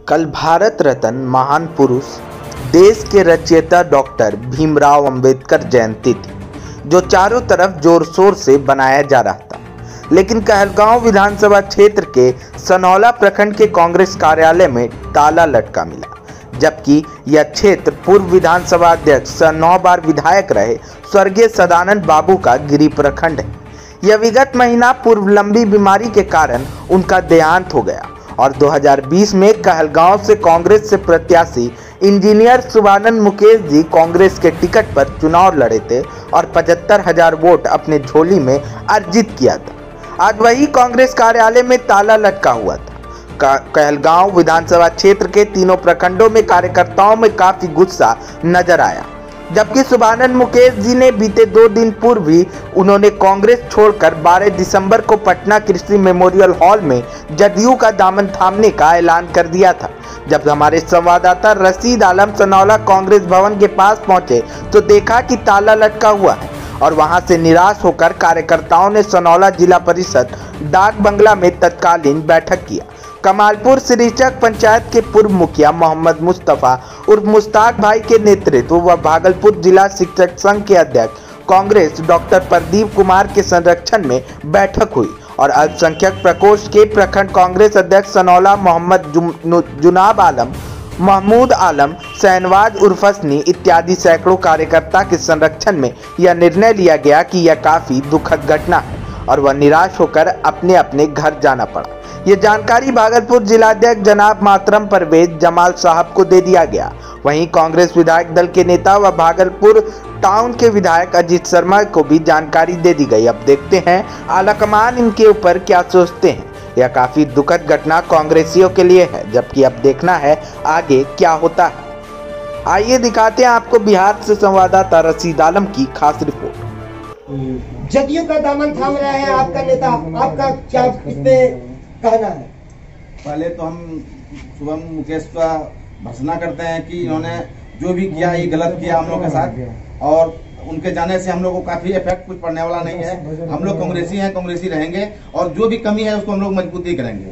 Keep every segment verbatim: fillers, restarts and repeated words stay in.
कल भारत रत्न महान पुरुष देश के रचयिता डॉक्टर भीमराव अंबेडकर जयंती थी, जो चारों तरफ जोर शोर से बनाया जा रहा था। लेकिन कहलगांव विधानसभा क्षेत्र के सनौला प्रखंड के कांग्रेस कार्यालय में ताला लटका मिला, जबकि यह क्षेत्र पूर्व विधानसभा अध्यक्ष सह नौ बार विधायक रहे स्वर्गीय सदानंद बाबू का गिरी प्रखंड है। यह विगत महीना पूर्व लंबी बीमारी के कारण उनका देहांत हो गया और दो हज़ार बीस में कहलगांव से कांग्रेस से प्रत्याशी इंजीनियर शुभानंद मुकेश जी कांग्रेस के टिकट पर चुनाव लड़े थे और पचहत्तर हजार वोट अपने झोली में अर्जित किया था। आज वही कांग्रेस कार्यालय में ताला लटका हुआ था। कहलगांव विधानसभा क्षेत्र के तीनों प्रखंडों में कार्यकर्ताओं में काफी गुस्सा नजर आया, जबकि शुभानंद मुकेश जी ने बीते दो दिन पूर्व ही उन्होंने कांग्रेस छोड़कर बारह दिसंबर को पटना कृषि मेमोरियल हॉल में जदयू का दामन थामने का ऐलान कर दिया था। जब हमारे संवाददाता रशीद आलम सनौला कांग्रेस भवन के पास पहुंचे तो देखा कि ताला लटका हुआ है और वहां से निराश होकर कार्यकर्ताओं ने सनौला जिला परिषद डाक बंगला में तत्कालीन बैठक किया। कमालपुर सिरीचक पंचायत के पूर्व मुखिया मोहम्मद मुस्तफा उर्फ मुश्ताक भाई के नेतृत्व व भागलपुर जिला शिक्षक संघ के अध्यक्ष कांग्रेस डॉक्टर प्रदीप कुमार के संरक्षण में बैठक हुई और अल्पसंख्यक प्रकोष्ठ के प्रखंड कांग्रेस अध्यक्ष सनौला मोहम्मद जुनाब आलम, महमूद आलम, शहनवाज उर्फ हसनी इत्यादि सैकड़ों कार्यकर्ता के संरक्षण में यह निर्णय लिया गया कि यह काफी दुखद घटना है और वह निराश होकर अपने अपने घर जाना पड़ा। ये जानकारी भागलपुर जिलाध्यक्ष जनाब मोहतरम परवेज जमाल साहब को दे दिया गया। वहीं कांग्रेस विधायक दल के नेता व भागलपुर टाउन के विधायक अजीत शर्मा को भी जानकारी दे दी गई। अब देखते हैं आलाकमान इनके ऊपर क्या सोचते हैं। यह काफी दुखद घटना कांग्रेसियों के लिए है, जबकि अब देखना है आगे क्या होता है। आइए दिखाते हैं आपको बिहार से संवाददाता रशीद आलम की खास रिपोर्ट। जदयू का दामन थाम रहा है आपका नेता, आपका क्या इस पे कहना है? पहले तो हम शुभम मुकेश का भर्त्सना करते हैं कि इन्होंने जो भी किया ये गलत किया हम लोग के साथ, और उनके जाने से हम लोग को काफी इफेक्ट कुछ पड़ने वाला नहीं है। हम लोग कांग्रेसी हैं, कांग्रेसी रहेंगे और जो भी कमी है उसको हम लोग मजबूती करेंगे।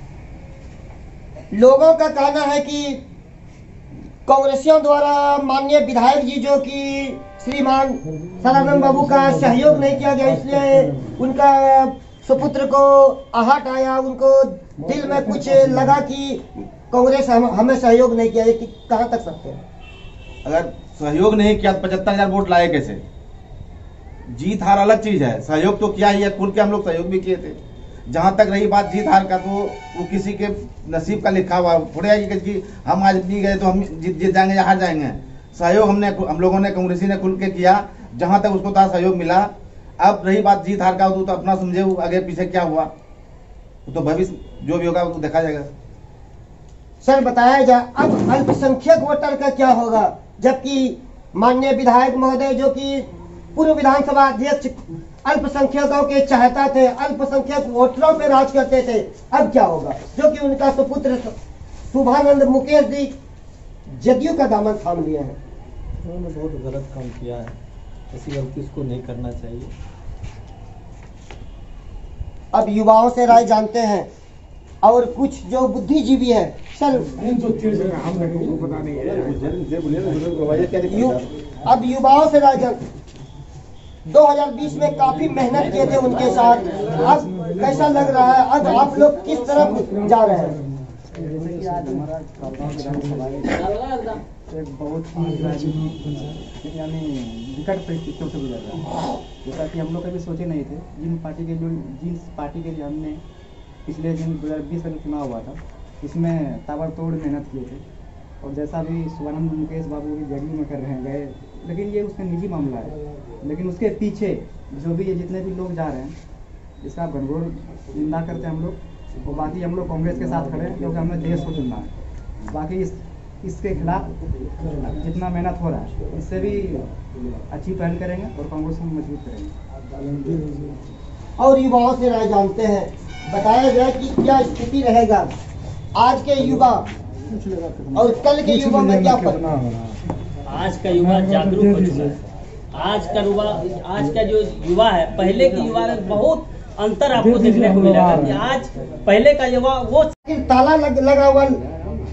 लोगों का कहना है कि कांग्रेसियों द्वारा माननीय विधायक जी जो कि श्रीमान सदानंद बाबू का सहयोग नहीं किया गया, इसलिए उनका सुपुत्र को आहट आया, उनको दिल में कुछ लगा कि कांग्रेस हम, हमें सहयोग नहीं किया। कि कहाँ तक सकते हैं? अगर सहयोग नहीं किया तो पचहत्तर हजार वोट लाए कैसे? जीत हार अलग चीज है, सहयोग तो किया ही है, खुल के हम लोग सहयोग भी किए थे। जहां तक रही बात जीत हार का, तो वो किसी के नसीब का लिखा हुआ थोड़े है कि हम आज भी गए तो हम जीत जीत जाएंगे या हार जाएंगे। सहयोग हमने हम लोगों ने कांग्रेसी ने खुल के किया, जहां तक उसको था सहयोग मिला। अब रही बात जीत हार का, तो, तो अपना समझे आगे पीछे क्या हुआ तो भविष्य जो भी होगा वो देखा जाएगा। सर बताया जाए अब अल्पसंख्यक वोटर का क्या होगा, जबकि माननीय विधायक महोदय जो कि पूर्व विधानसभा अध्यक्ष अल्पसंख्यकों के चाहता थे, अल्पसंख्यक वोटरों पे राज करते थे, अब क्या होगा? जो कि उनका सुपुत्र शुभानंद मुकेश जी जदयू का दामन थाम लिया है। उन्होंने बहुत गलत काम किया है, ऐसी गलती उसको नहीं करना चाहिए। अब युवाओं से राय जानते हैं और कुछ जो बुद्धिजीवी है सर, यु, अब युवाओं से राय जान दो हज़ार बीस में काफी मेहनत किए थे उनके साथ, अब कैसा लग रहा है? अब आप लोग किस तरफ जा रहे हैं? बहुत यानी विकट परिस्थितियों से गुजर रहा है, जैसा कि हम लोग कभी सोचे नहीं थे। जिन पार्टी के जो जिस पार्टी के लिए हमने पिछले दिन दो हज़ार बीस का जो चुनाव हुआ था, इसमें ताबड़तोड़ मेहनत किए थे, और जैसा भी शुभानंद मुकेश बाबू भी जदयू में कर रहे हैं गए, लेकिन ये उसका निजी मामला है। लेकिन उसके पीछे जो भी ये जितने भी लोग जा रहे हैं, इसका घनघोर निंदा करते हैं हम लोग। और बाकी हम लोग कांग्रेस के साथ खड़े हैं, क्योंकि हमें देश को चुनना है। बाकी इस इसके खिलाफ जितना मेहनत हो रहा है, इससे भी अच्छी पहल करेंगे और कांग्रेस को मजबूत करेंगे। और युवाओं से राय जानते हैं, बताया जाए कि क्या स्थिति रहेगा आज के युवा और कल के युवा में क्या फर्क? आज का युवा जागरूक हो चुका है। आज का युवा आज का जो युवा है, पहले के युवा में बहुत अंतर आपको देखने को मिलेगा कि आज पहले का युवा वो ताला लग, लगा हुआ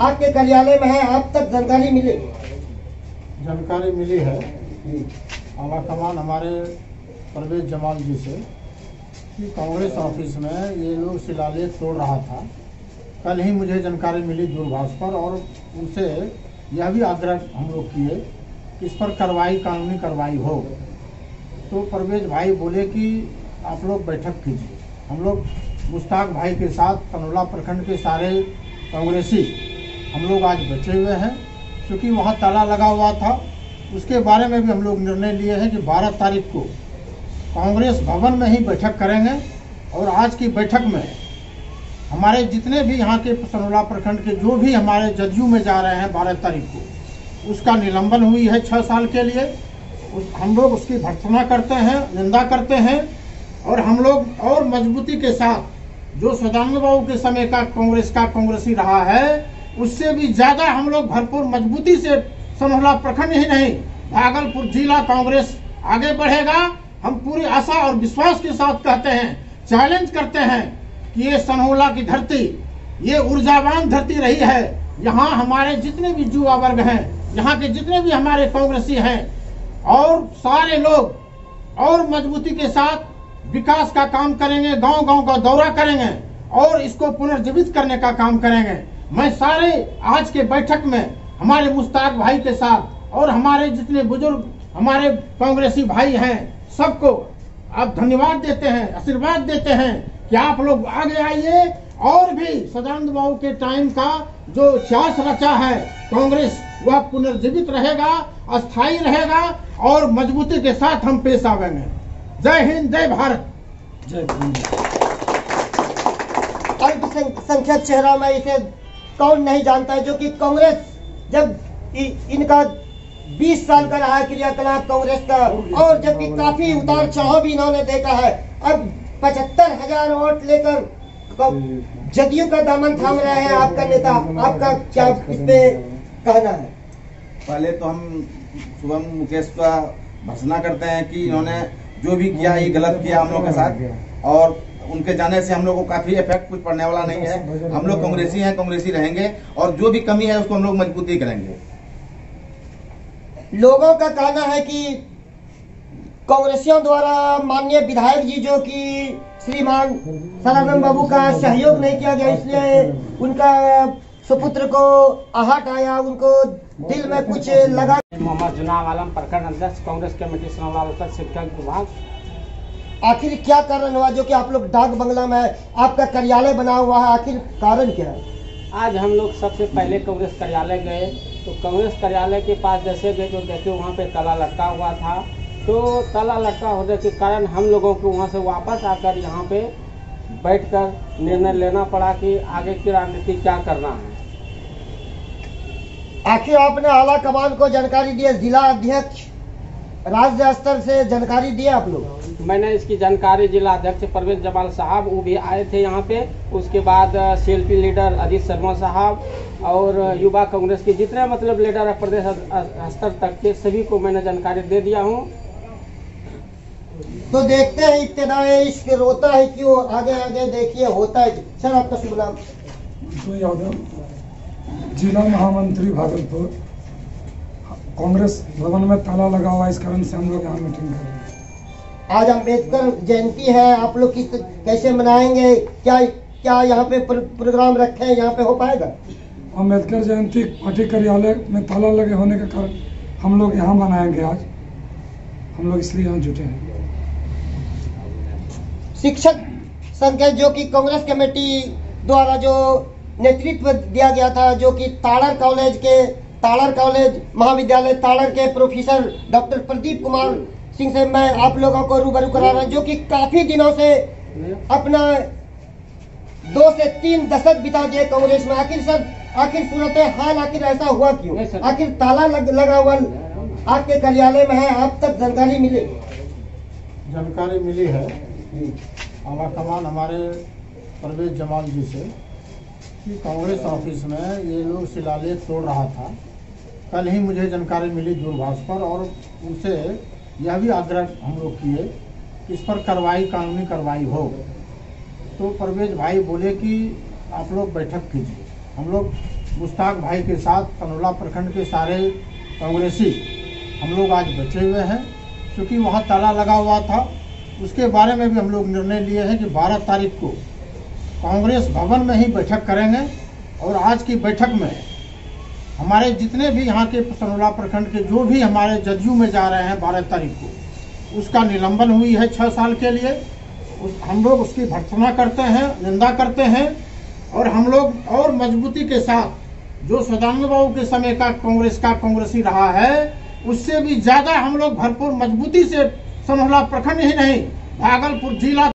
आपके कार्यालय में है, आप तक जानकारी मिली? जानकारी मिली है आला कमान हमारे परवेज जमाल जी से कि कांग्रेस ऑफिस में ये लोग शिलालेख तोड़ रहा था। कल ही मुझे जानकारी मिली दूरभाष पर, और उनसे यह भी आग्रह हम लोग किए कि इस पर कार्रवाई, कानूनी कार्रवाई हो। तो परवेज भाई बोले कि आप लोग बैठक कीजिए। हम लोग मुश्ताक भाई के साथ तनोला प्रखंड के सारे कांग्रेसी हम लोग आज बैठे हुए हैं, क्योंकि वहाँ ताला लगा हुआ था। उसके बारे में भी हम लोग निर्णय लिए हैं कि बारह तारीख को कांग्रेस भवन में ही बैठक करेंगे, और आज की बैठक में हमारे जितने भी यहाँ के तनोला प्रखंड के जो भी हमारे जदयू में जा रहे हैं बारह तारीख को, उसका निलंबन हुई है छः साल के लिए। उस हम लोग उसकी भर्त्सना करते हैं, निंदा करते हैं, और हम लोग और मजबूती के साथ जो सदानंद बाबू के समय का कांग्रेस का कांग्रेसी रहा है, उससे भी ज्यादा हम लोग भरपूर मजबूती से सनोला प्रखंड ही नहीं, भागलपुर जिला कांग्रेस आगे बढ़ेगा। हम पूरी आशा और विश्वास के साथ कहते हैं, चैलेंज करते हैं कि ये सनहोला की धरती, ये ऊर्जावान धरती रही है। यहाँ हमारे जितने भी युवा वर्ग हैं, यहाँ के जितने भी हमारे कांग्रेसी हैं, और सारे लोग और मजबूती के साथ विकास का काम करेंगे, गांव गांव का दौरा करेंगे और इसको पुनर्जीवित करने का काम करेंगे। मैं सारे आज के बैठक में हमारे मुश्ताक भाई के साथ और हमारे जितने बुजुर्ग हमारे कांग्रेसी भाई हैं, सबको आप धन्यवाद देते हैं, आशीर्वाद देते हैं कि आप लोग आगे आइए, और भी सदानंद बाबू के टाइम का जो इतिहास रचा है कांग्रेस, वह पुनर्जीवित रहेगा, अस्थायी रहेगा, और मजबूती के साथ हम पेश आवेंगे। जय हिंद, जय भारत, जय हिंद। अल्पसंख्यक चेहरा में इसे कौन नहीं जानता है, जो कि कांग्रेस जब इ, इनका बीस साल का रहा क्रियाकलाप कांग्रेस का, और जबकि काफी उतार चढ़ाव भी इन्होंने देखा है। अब पचहत्तर हजार वोट लेकर जदयू का दामन थाम रहे हैं आपका नेता, आपका क्या इस पे कहना है? पहले तो हम शुभम मुकेश का भर्त्सना करते हैं कि इन्होंने जो भी किया ये गलत किया हम लोग के साथ, और उनके जाने से हम लोग को काफी इफेक्ट कुछ पड़ने वाला नहीं है। हम लोग कांग्रेसी हैं, कांग्रेसी रहेंगे, और जो भी कमी है उसको हम लोग मजबूती करेंगे। लोगों का कहना है कि कांग्रेसियों द्वारा माननीय विधायक जी जो कि श्रीमान सदानंद बाबू का सहयोग नहीं किया गया, इसलिए उनका सुपुत्र को आहट आया, उनको दिल में कुछ लगा। मोहम्मद जुनाब आलम, प्रखंड अध्यक्ष, कांग्रेस कमेटी सनौला उत्तर शिक्षा विभाग। आखिर क्या कारण हुआ जो कि आप लोग डाक बंगला में आपका कार्यालय बना हुआ है, आखिर कारण क्या है? आज हम लोग सबसे पहले कांग्रेस कार्यालय गए, तो कांग्रेस कार्यालय के पास जैसे गए तो देखे वहाँ पे ताला लटका हुआ था। तो ताला लटका होने के कारण हम लोगों को वहाँ से वापस आकर यहाँ पे बैठकर निर्णय लेना पड़ा कि आगे की रणनीति क्या करना है। आखिर आपने आला कमान को जानकारी दी, जिला अध्यक्ष राज्य स्तर से जानकारी दी आप लोग? मैंने इसकी जानकारी जिला अध्यक्ष परवेज जमाल साहब, वो भी आए थे यहाँ पे। उसके बाद सीएलपी लीडर अजीत शर्मा साहब और युवा कांग्रेस के जितने मतलब लीडर है प्रदेश स्तर तक के, सभी को मैंने जानकारी दे दिया हूँ। तो देखते हैं इतना इश्क रोता है क्यों, आगे आगे देखिए होता है। सर आपका शुभ नाम? यादव, जिला महामंत्री भागलपुर। कांग्रेस भवन में ताला लगा हुआ, इस कारण से हम लोग यहाँ मीटिंग कर रहे हैं। आज अम्बेडकर जयंती है, आप लोग किस कैसे मनाएंगे? क्या क्या यहाँ पे प्रोग्राम रखे हैं, यहाँ पे हो पाएगा? अम्बेडकर जयंती पार्टी कार्यालय में ताला लगे होने के कारण हम लोग यहाँ मनाएंगे। आज हम लोग इसलिए यहाँ जुटे हैं। शिक्षक संघ जो कि कांग्रेस कमेटी द्वारा जो नेतृत्व दिया गया था, जो कि ताड़र कॉलेज के ताड़र कॉलेज महाविद्यालय ताड़र के प्रोफेसर डॉक्टर प्रदीप कुमार सिंह से मैं आप लोगों को रूबरू करा रहा हूं, जो कि काफी दिनों से अपना दो से तीन दशक बिता दिए कांग्रेस में। आखिर सर, आखिर सूरत हाल आखिर ऐसा हुआ क्यों? आखिर ताला लग, लगा हुआ आपके कार्यालय में है, आप तक जानकारी मिली? जानकारी मिली है आला कमान हमारे परवेज जमाल जी से कि कांग्रेस ऑफिस में ये लोग शिलालेख तोड़ रहा था। कल ही मुझे जानकारी मिली दूरभाष पर, और उनसे यह भी आग्रह हम लोग किए कि इस पर कार्रवाई, कानूनी कार्रवाई हो। तो परवेज भाई बोले कि आप लोग बैठक कीजिए। हम लोग मुश्ताक भाई के साथ तनोला प्रखंड के सारे कांग्रेसी हम लोग आज बैठे हुए हैं। क्योंकि वहाँ ताला लगा हुआ था, उसके बारे में भी हम लोग निर्णय लिए हैं कि बारह तारीख को कांग्रेस भवन में ही बैठक करेंगे। और आज की बैठक में हमारे जितने भी यहाँ के तनोला प्रखंड के जो भी हमारे जदयू में जा रहे हैं बारह तारीख को, उसका निलंबन हुई है छः साल के लिए। उस हम लोग उसकी भर्त्सना करते हैं, निंदा करते हैं। और हम लोग और मजबूती के साथ जो सदानंद बाबू के समय का कांग्रेस का कांग्रेसी रहा है, उससे भी ज्यादा हम लोग भरपूर मजबूती से तनोला प्रखंड ही नहीं भागलपुर जिला